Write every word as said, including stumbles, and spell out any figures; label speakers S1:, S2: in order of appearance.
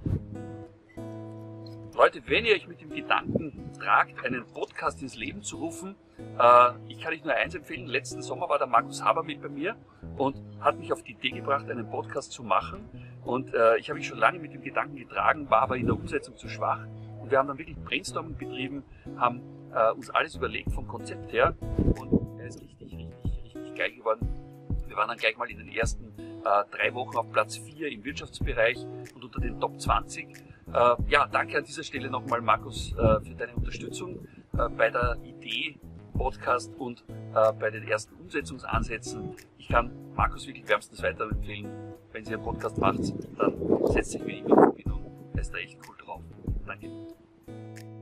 S1: Leute, wenn ihr euch mit dem Gedanken tragt, einen Podcast ins Leben zu rufen, äh, ich kann euch nur eins empfehlen. Letzten Sommer war der Markus Haber mit bei mir und hat mich auf die Idee gebracht, einen Podcast zu machen. Und äh, ich habe mich schon lange mit dem Gedanken getragen, war aber in der Umsetzung zu schwach. Und wir haben dann wirklich Brainstorming betrieben, haben äh, uns alles überlegt vom Konzept her. Und er ist richtig, richtig, richtig geil geworden. Wir waren dann gleich mal in den ersten äh, drei Wochen auf Platz vier im Wirtschaftsbereich und unter den Top zwanzig. Äh, ja, danke an dieser Stelle nochmal, Markus, äh, für deine Unterstützung äh, bei der Idee Podcast und äh, bei den ersten Umsetzungsansätzen. Ich kann Markus wirklich wärmstens weiterempfehlen. Wenn Sie einen Podcast macht, dann setzt sich mit ihm in Verbindung. Er ist da echt cool drauf. Danke.